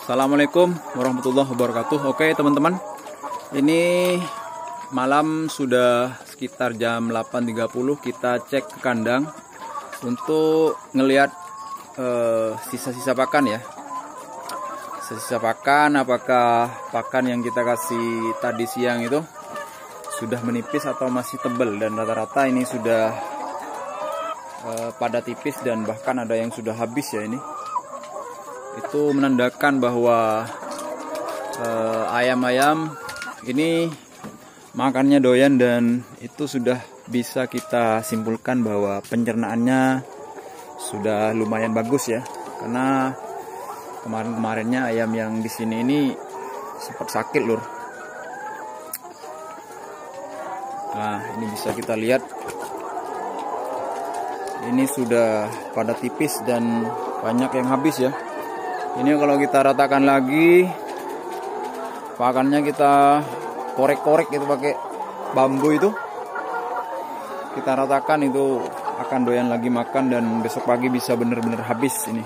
Assalamualaikum warahmatullahi wabarakatuh. Oke teman-teman, ini malam sudah sekitar jam 8.30. Kita cek ke kandang untuk ngelihat sisa-sisa pakan ya. Sisa pakan, apakah pakan yang kita kasih tadi siang itu sudah menipis atau masih tebal. Dan rata-rata ini sudah pada tipis dan bahkan ada yang sudah habis ya ini. Itu menandakan bahwa ayam-ayam ini makannya doyan dan itu sudah bisa kita simpulkan bahwa pencernaannya sudah lumayan bagus ya. Karena kemarin-kemarinnya ayam yang di sini ini sempat sakit lur. Nah, ini bisa kita lihat. Ini sudah pada tipis dan banyak yang habis ya. Ini kalau kita ratakan lagi, pakannya kita korek-korek itu pakai bambu itu. Kita ratakan itu akan doyan lagi makan dan besok pagi bisa bener-bener habis ini.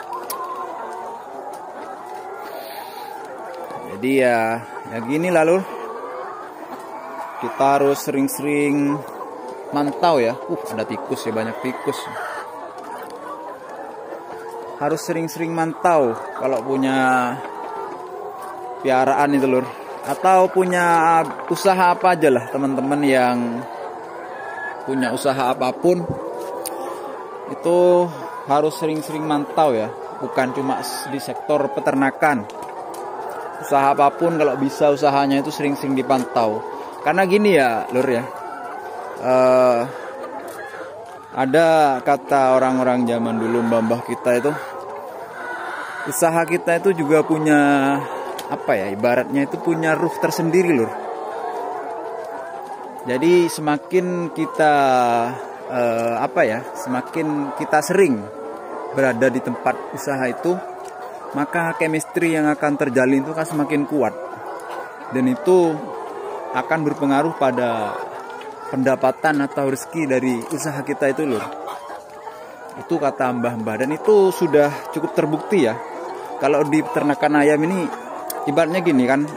Jadi ya gini lalu. Kita harus sering-sering mantau ya. Ada tikus ya, banyak tikus. Harus sering-sering mantau kalau punya piaraan itu lur, atau punya usaha apa aja lah teman-teman yang punya usaha apapun itu harus sering-sering mantau ya, bukan cuma di sektor peternakan. Usaha apapun kalau bisa usahanya itu sering-sering dipantau. Karena gini ya lur ya, ada kata orang-orang zaman dulu, mbah-mbah kita itu, usaha kita itu juga punya apa ya, ibaratnya itu punya ruh tersendiri lur. Jadi semakin kita semakin kita sering berada di tempat usaha itu, maka chemistry yang akan terjalin itu kan semakin kuat. Dan itu akan berpengaruh pada pendapatan atau rezeki dari usaha kita itu lur. Itu kata mbah-mbah dan itu sudah cukup terbukti ya. Kalau di peternakan ayam ini ibaratnya gini kan,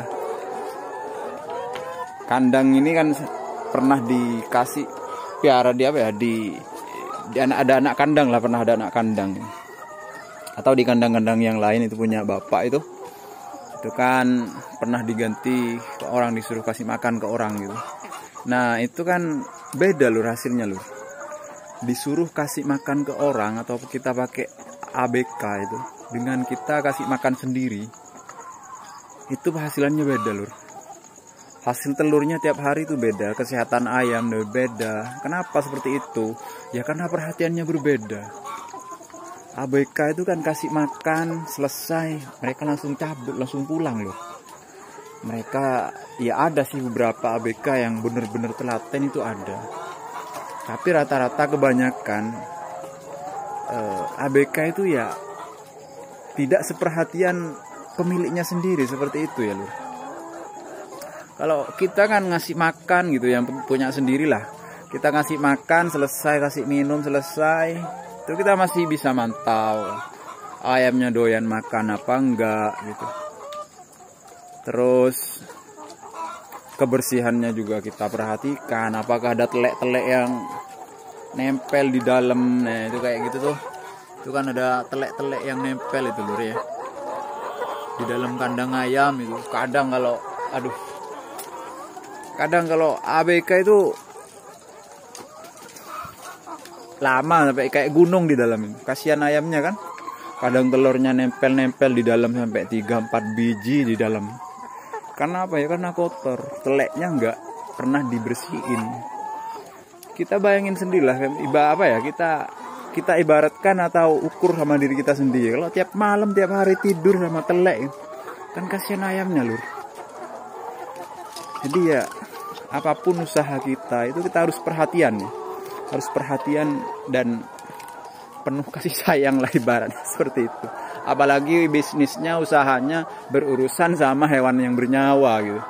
kandang ini kan pernah dikasih piara di apa ya, di ada anak kandang lah, pernah ada anak kandang. Atau di kandang-kandang yang lain itu punya bapak itu kan pernah diganti ke orang, disuruh kasih makan ke orang gitu. Nah itu kan beda lur hasilnya lur. Disuruh kasih makan ke orang atau kita pakai ABK itu dengan kita kasih makan sendiri, itu hasilnya beda lur. Hasil telurnya tiap hari itu beda, kesehatan ayam beda. Kenapa seperti itu? Ya karena perhatiannya berbeda. ABK itu kan kasih makan selesai, mereka langsung cabut, langsung pulang loh. Mereka ya ada sih beberapa ABK yang bener-bener telaten itu ada. Tapi rata-rata kebanyakan ABK itu ya tidak seperhatian pemiliknya sendiri, seperti itu ya lur. Kalau kita kan ngasih makan gitu, yang punya sendirilah. Kita ngasih makan selesai, kasih minum selesai, itu kita masih bisa mantau ayamnya doyan makan apa enggak gitu. Terus kebersihannya juga kita perhatikan, apakah ada telek-telek yang nempel di dalam. Nah itu kayak gitu tuh, itu kan ada telek-telek yang nempel itu lur ya, di dalam kandang ayam itu. Kadang kalau ABK itu lama sampai kayak gunung di dalam ini. Kasihan ayamnya kan, kadang telurnya nempel-nempel di dalam sampai 3-4 biji di dalam. Karena apa ya? Karena kotor, teleknya nggak pernah dibersihin. Kita bayangin sendirilah, kita ibaratkan atau ukur sama diri kita sendiri. Kalau tiap malam, tiap hari tidur sama telek, kan kasihan ayamnya lur. Jadi ya apapun usaha kita itu kita harus perhatian ya. Harus perhatian dan penuh kasih sayang lah ibaratnya seperti itu. Apalagi bisnisnya, usahanya berurusan sama hewan yang bernyawa gitu.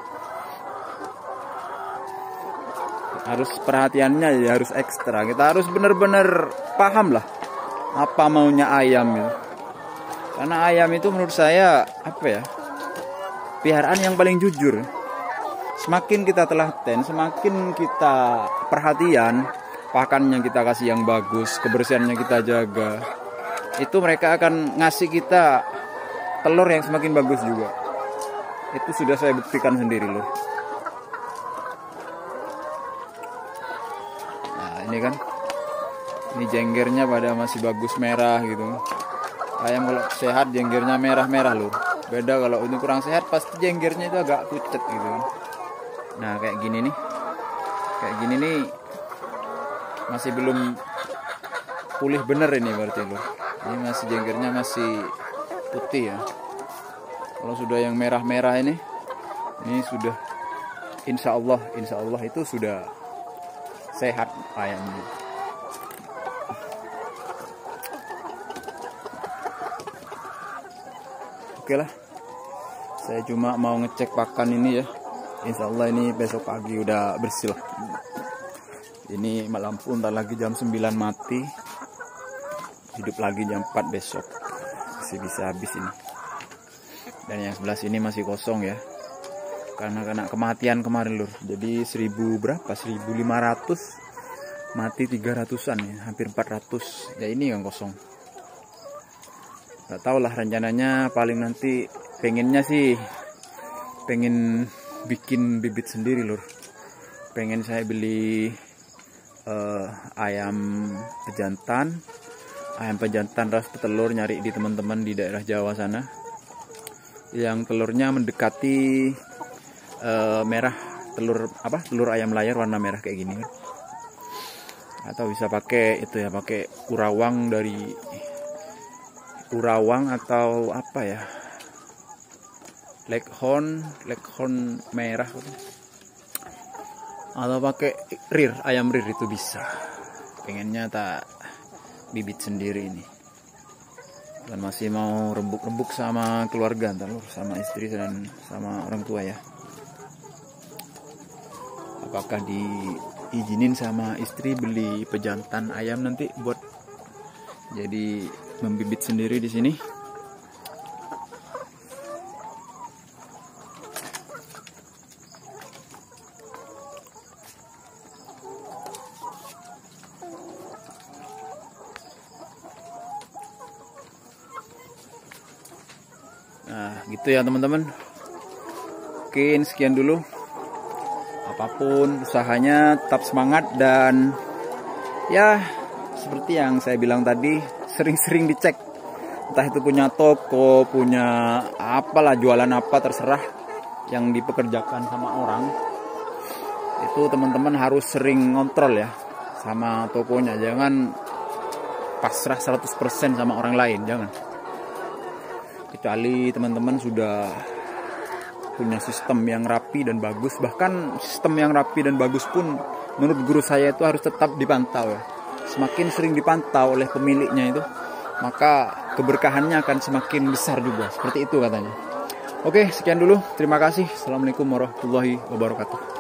Harus perhatiannya ya harus ekstra. Kita harus benar-benar paham lah apa maunya ayam gitu. Karena ayam itu menurut saya apa ya, piaraan yang paling jujur. Semakin kita telaten, semakin kita perhatian, pakannya kita kasih yang bagus, kebersihannya kita jaga, itu mereka akan ngasih kita telur yang semakin bagus juga. Itu sudah saya buktikan sendiri loh. Nah ini kan, ini jenggernya pada masih bagus merah gitu. Ayam kalau sehat jenggernya merah-merah loh. Beda kalau ini kurang sehat pasti jenggernya itu agak pucat gitu. Nah kayak gini nih, masih belum pulih bener ini berarti loh. Ini masih jenggernya masih putih ya. Kalau sudah yang merah-merah ini sudah insya Allah itu sudah sehat ayamnya. Oke lah, saya cuma mau ngecek pakan ini ya. Insya Allah ini besok pagi udah bersih lah. Ini lampu ntar lagi jam 9 mati, hidup lagi jam 4 besok, masih bisa habis ini. Dan yang sebelah sini masih kosong ya, karena kena kematian kemarin lur. Jadi 1500 mati 300-an ya, hampir 400 ya. Ini yang kosong, gak tau lah rencananya. Paling nanti pengennya sih pengen bikin bibit sendiri lur. Pengen saya beli ayam pejantan ras petelur, nyari di teman-teman di daerah Jawa sana yang telurnya mendekati merah, telur ayam layar warna merah kayak gini. Atau bisa pakai itu ya, pakai urawang atau apa ya, leghorn merah, atau pakai ayam rir itu bisa. Pengennya tak bibit sendiri ini, dan masih mau rembuk sama keluarga ntar lur, sama istri dan sama orang tua ya. Apakah diizinin sama istri beli pejantan ayam nanti buat jadi membibit sendiri di sini? Nah gitu ya teman-teman. Mungkin sekian dulu. Apapun usahanya tetap semangat, dan ya seperti yang saya bilang tadi, sering-sering dicek. Entah itu punya toko, punya apalah, jualan apa terserah yang dipekerjakan sama orang, itu teman-teman harus sering ngontrol ya sama tokonya. Jangan pasrah 100% sama orang lain, jangan. Kecuali teman-teman sudah punya sistem yang rapi dan bagus. Bahkan sistem yang rapi dan bagus pun menurut guru saya itu harus tetap dipantau ya. Semakin sering dipantau oleh pemiliknya itu, maka keberkahannya akan semakin besar juga. Seperti itu katanya. Oke, sekian dulu. Terima kasih. Assalamualaikum warahmatullahi wabarakatuh.